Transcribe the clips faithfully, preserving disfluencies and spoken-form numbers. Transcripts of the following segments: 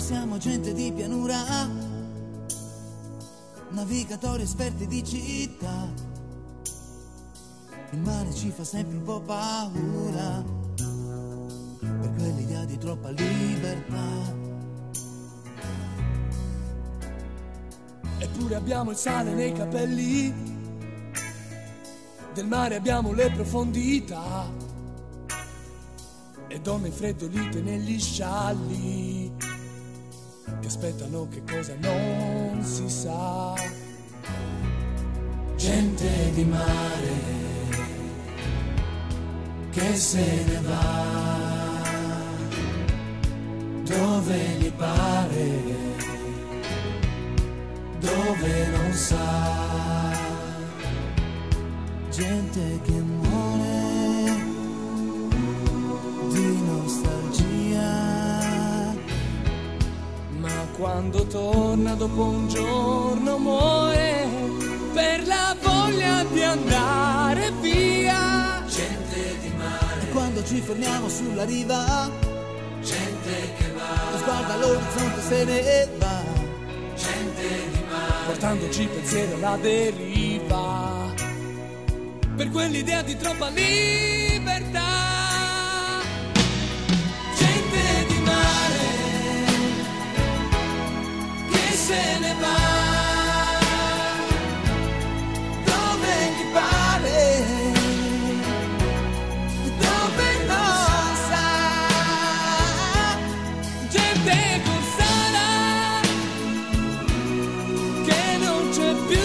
siamo gente di pianura, navigatori esperti di città. Il mare ci fa sempre un po' paura, per quell'idea di troppa libertà. Eppure abbiamo il sale nei capelli, del mare abbiamo le profondità, e donne infreddolite negli scialli che aspettano che cosa non si sa. Gente di mare che se ne va dove gli pare, dove non sa. Gente che muore di nostalgia, ma quando torna dopo un giorno muore per la voglia di andare via. Gente di mare, e quando ci fermiamo sulla riva, gente che va, lo sguardo all'orizzonte se ne va. Gente di mare, portandoci pensiero alla deriva, per quell'idea di troppa libertà. Gente di mare che se ne va dove gli pare, dove non sa. Gente corsara che non c'è più,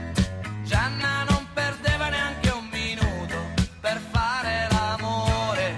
Gianna non perdeva neanche un minuto per fare l'amore.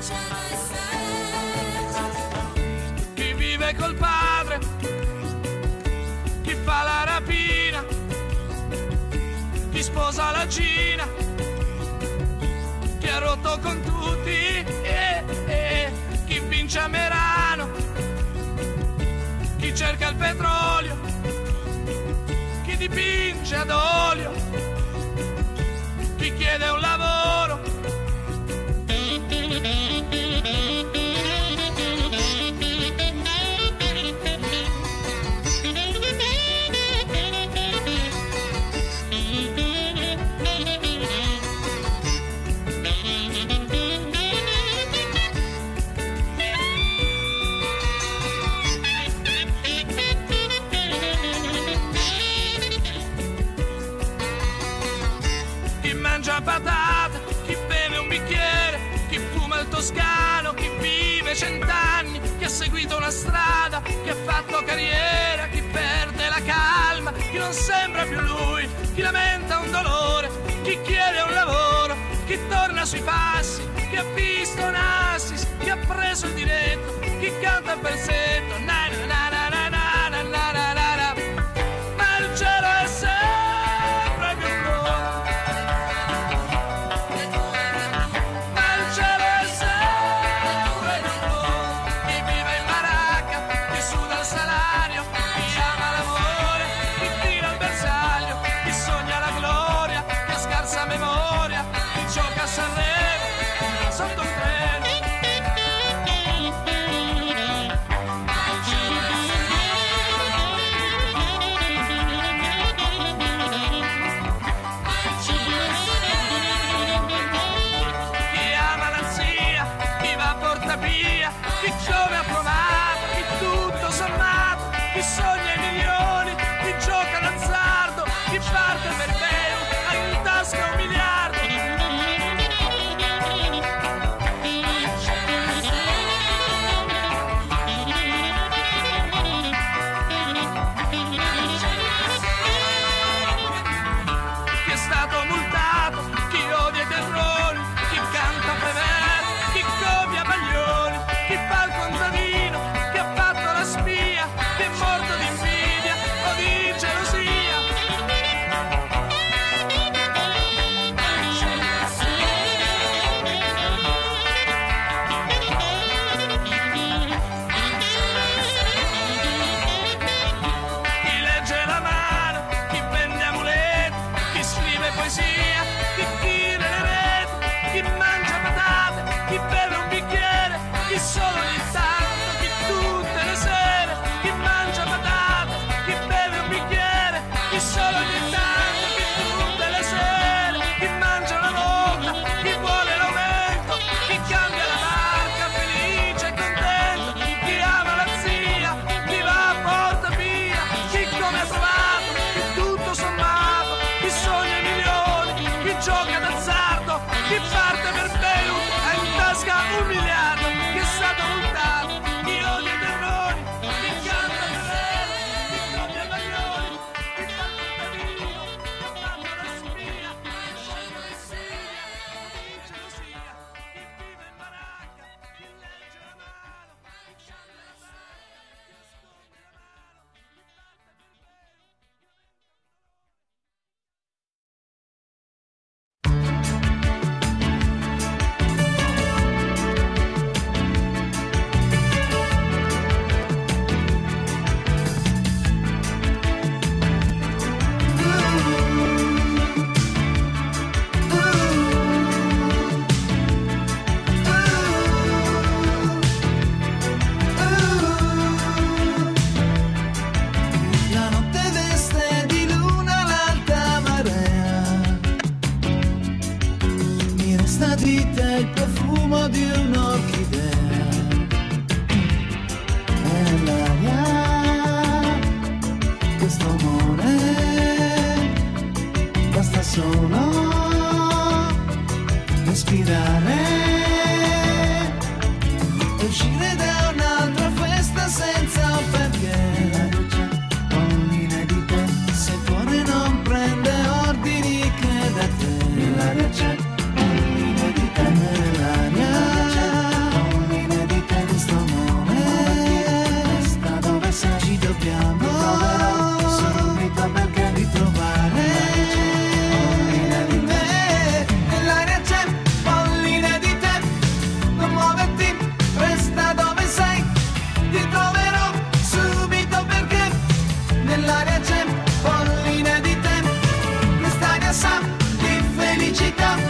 Chi vive col padre, chi fa la rapina, chi sposa la Cina, chi ha rotto con tutti, eh, eh, chi vince a Merano, chi cerca il petrolio, chi dipinge ad olio, chi chiede un lavoro. Mangia patate, chi beve un bicchiere, chi fuma il toscano, chi vive cent'anni, chi ha seguito una strada, chi ha fatto carriera, chi perde la calma, chi non sembra più lui, chi lamenta un dolore, chi chiede un lavoro, chi torna sui passi, chi ha visto un assist, chi ha preso il diretto, chi canta il pezzetto, na na na na na na na na na na. Ma il cielo è sempre più blu. Sotto un treno chi ama la zia, chi va a Portapia, chi giove ha provato, chi tutto sommato, chi sogna i milioni, chi gioca d'azzardo, chi parte per Beu, ha in tasca un miliardo. Chi parte per Beirut ha in tasca un miliardo, chi è stato multato, chi odia i terrori, chi canta per vero, chi copia i maglioni, chi fa il contadino, chi ha fatto la spia, chi scende in Siria, chi dice Lucia, chi vive in baracca, chi legge la mano, chi canta la mano, chi nasconde la mano, chi parte per Beirut. di te il profumo di un'orchidea e l'aria, questo amore basta solo respirare e uscire da un'altra festa senza un perché. La luce ogni di te, se il cuore non prende ordini che da te. La luce ogni di te nell'aria, felicità.